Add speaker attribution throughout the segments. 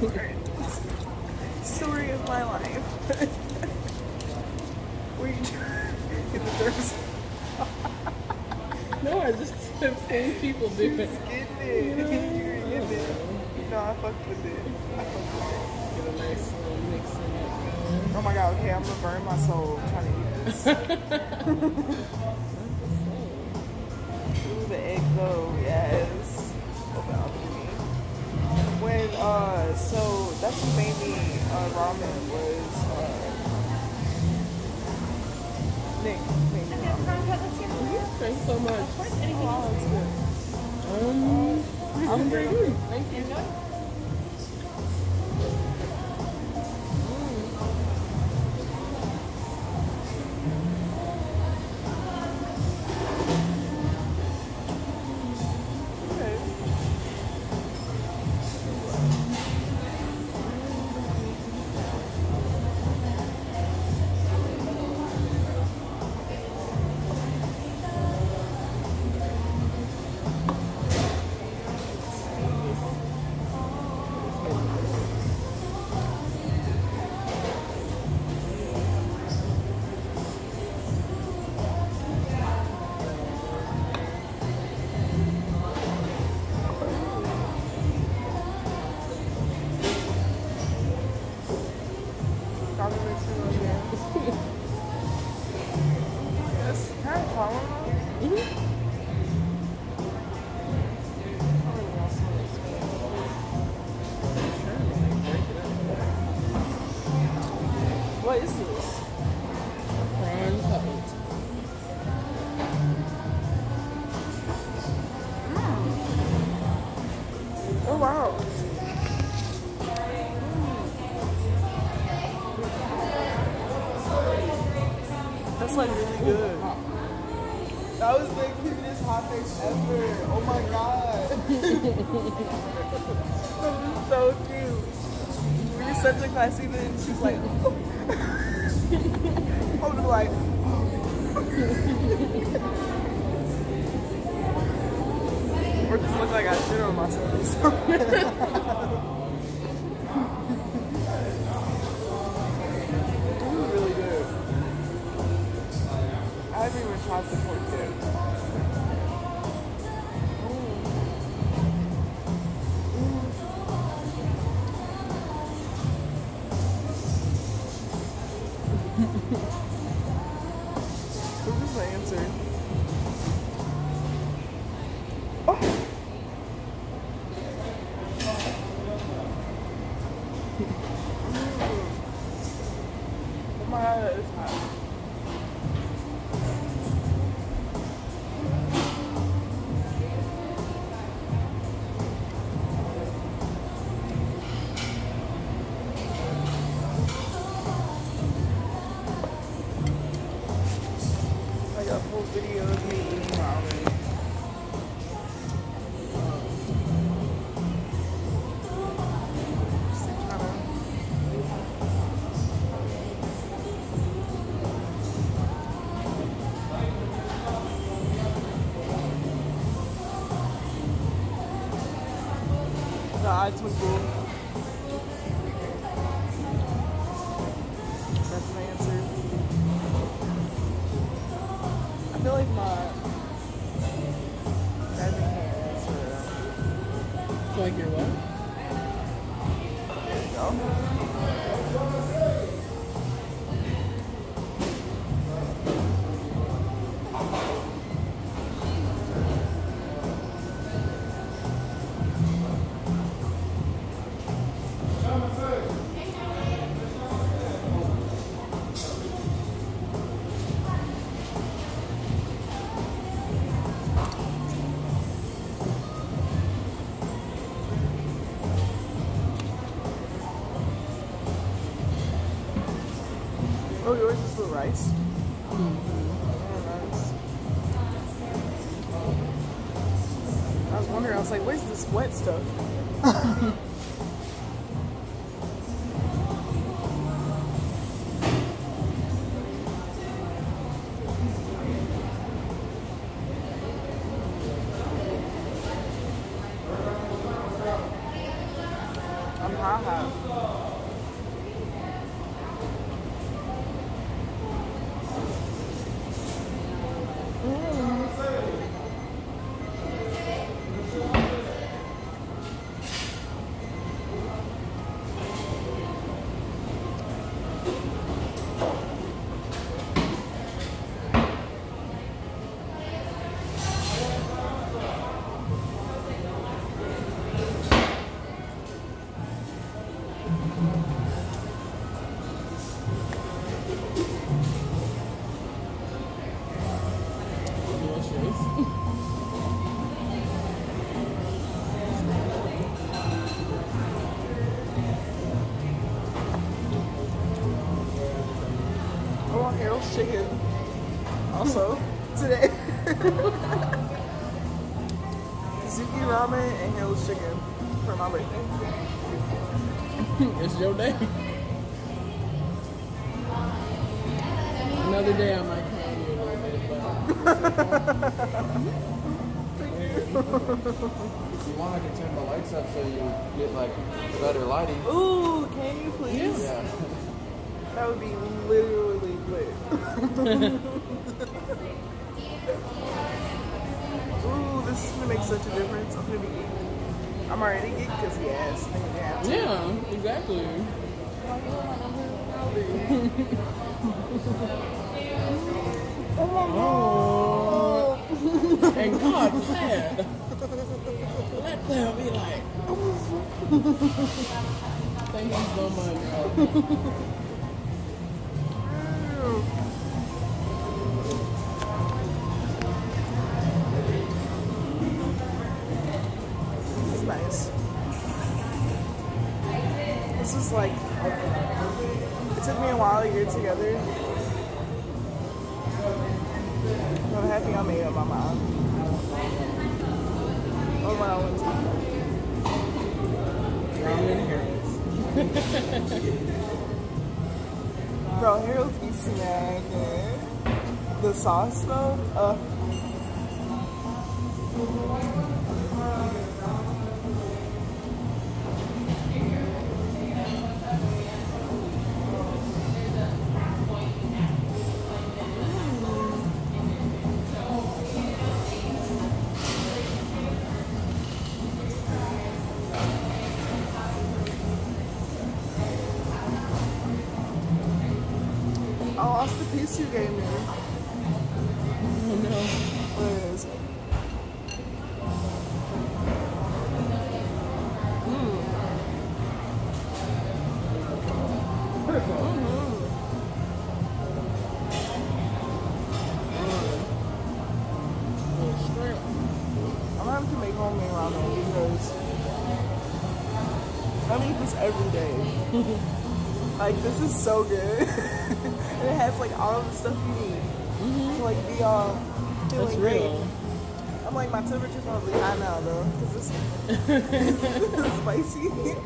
Speaker 1: Story of my life. Were you in the thirst?
Speaker 2: No, I just have seen people do it.
Speaker 1: Getting it. You know? You're getting it. No, I fucked with it.
Speaker 2: Get a nice little mix in it.
Speaker 1: Oh my god, okay, I'm gonna burn my soul trying to eat this. Ooh, the egg though, yes. Open up for me. When, so that's what made me ramen was, Nick made me ramen.
Speaker 2: Thanks so much.
Speaker 1: Wow, that's good.
Speaker 2: I'm very good. Thank you.
Speaker 1: What is this?
Speaker 2: Prawn cutlets.
Speaker 1: Oh wow. That's like really good. That was the cutest hot fix ever. Oh my god. That was so cute. We were such a classy bitch. She's like, I was like, or just look like I shit on myself or something. Really good. I haven't even tried the pork yet. What was my answer? Oh! Oh my god, it's hot. I got a full video of me eating ramen. The eye twinkle. That's my answer. I feel like my grabbing hands
Speaker 2: It's like your what?
Speaker 1: there you go. Oh, yours is with rice? Oh, nice. I was wondering, I was like, where's this wet stuff? I'm high. Harold's chicken. Also, today. Kizuki ramen and Harold's chicken for my birthday.
Speaker 2: It's your day. Another day I might clown you a little bit, but
Speaker 3: If you want, I can turn the lights up so you get like better lighting.
Speaker 1: Ooh, can you please?
Speaker 3: Yeah.
Speaker 1: That would be literally lit. Ooh, this is gonna make such a difference. I'm gonna be geeked. I'm already geeked because yes,
Speaker 2: yeah, exactly.
Speaker 1: Oh,
Speaker 2: And God said, let them be like, thank you so much.
Speaker 1: This is nice. This is like, it took me a while to get together. I'm happy I made up my mind. Oh, when I went to
Speaker 2: Ramen Harold's.
Speaker 1: Bro, Harold's be smacking. The sauce though, I lost the piece you gave me.
Speaker 2: Oh no.
Speaker 1: What is it? I'm gonna have to make homemade ramen because I eat this every day. Like, this is so good. And it has like all of the stuff you need to like be
Speaker 2: That's
Speaker 1: feeling great.
Speaker 2: real.
Speaker 1: I'm like, my temperature's probably high now though, because it's spicy.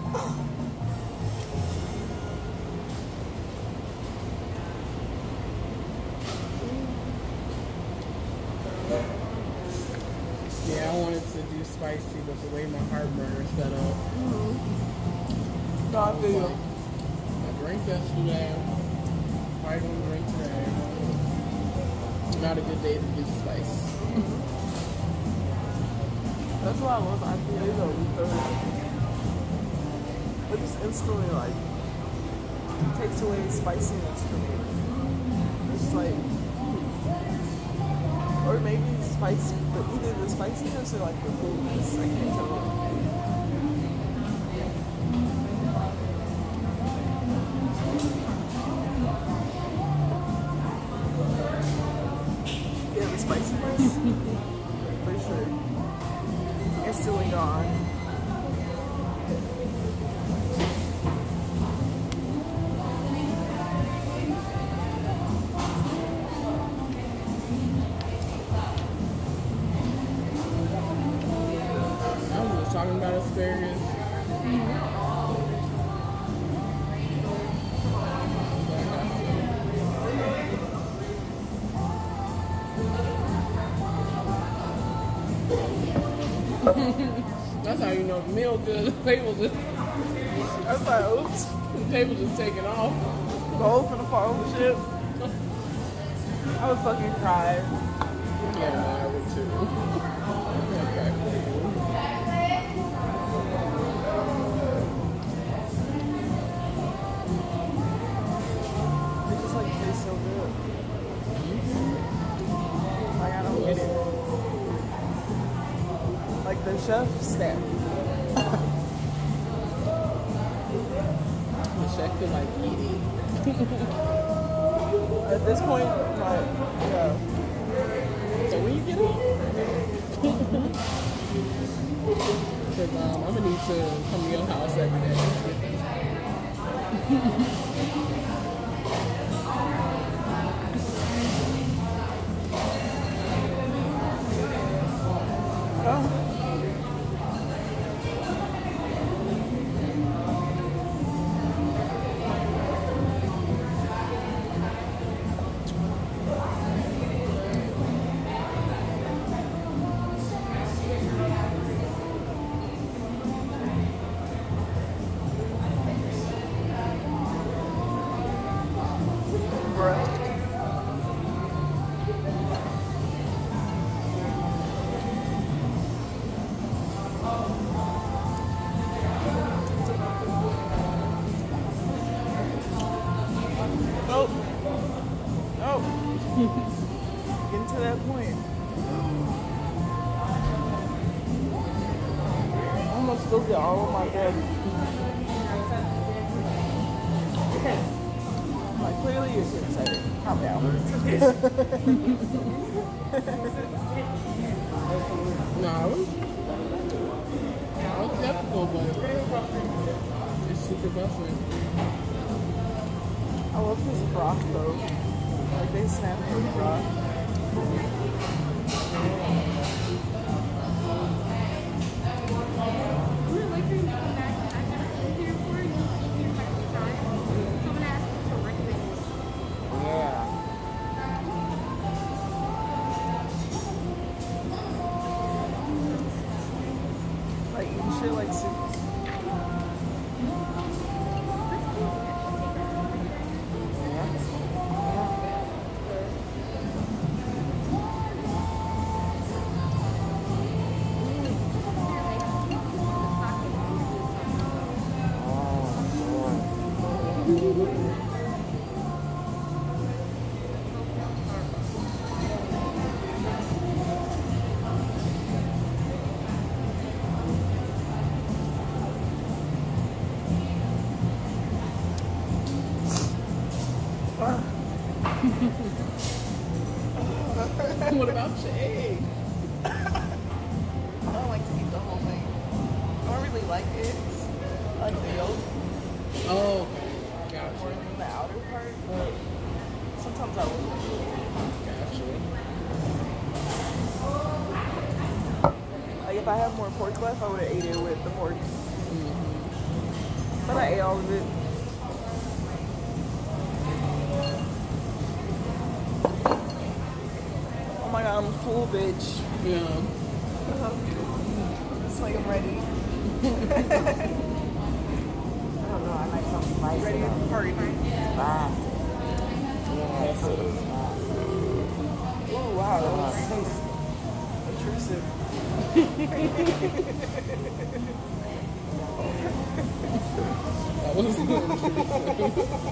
Speaker 2: Yeah, I wanted to do spicy, but the way my heartburn is set up.
Speaker 1: No, I feel you.
Speaker 2: I drank yesterday. Probably gonna drink today. Not a good day to do spice.
Speaker 1: That's why I love IPA though, because it just instantly like takes away the spiciness for me. It's like, or maybe spice, but either the spiciness or like the fullness. I can't tell. Yeah, the spiciness for sure. Instantly gone.
Speaker 2: I was just talking about asparagus. That's how you know the meal good. The table just,
Speaker 1: I was like, oops,
Speaker 2: the table just taking off.
Speaker 1: goal for the phone shit. I would fucking cry.
Speaker 2: Yeah, no, I would too. Okay.
Speaker 1: It just like tastes so good. Like, I don't get it. Like the chef step.
Speaker 2: The chef could like eating.
Speaker 1: At this point, like, yeah.
Speaker 2: So when you get home, because I'm gonna need to come to your house every day.
Speaker 1: Getting to that point. I'm gonna still get all of my bread. Like, clearly you're too excited. Calm down.
Speaker 2: No, I was skeptical, but it's super buffering.
Speaker 1: I love this broth though. Like they snap the broth. Yeah. Like eating shit like soup.
Speaker 2: What about your egg?
Speaker 1: I don't like to eat the whole thing. I don't really like eggs. I like the yolk
Speaker 2: Oh, okay. Gotcha.
Speaker 1: more than the outer part, but sometimes I will.
Speaker 2: Gotcha.
Speaker 1: Like if I have more pork left, I would have ate it with the pork. But I ate all of it. Oh my god, I'm full, bitch.
Speaker 2: Yeah.
Speaker 1: It's like I'm ready.
Speaker 4: I don't know, I like something spicy.
Speaker 1: Ready to party.
Speaker 4: Ah. Yes.
Speaker 1: Oh wow, that was intrusive.
Speaker 2: That was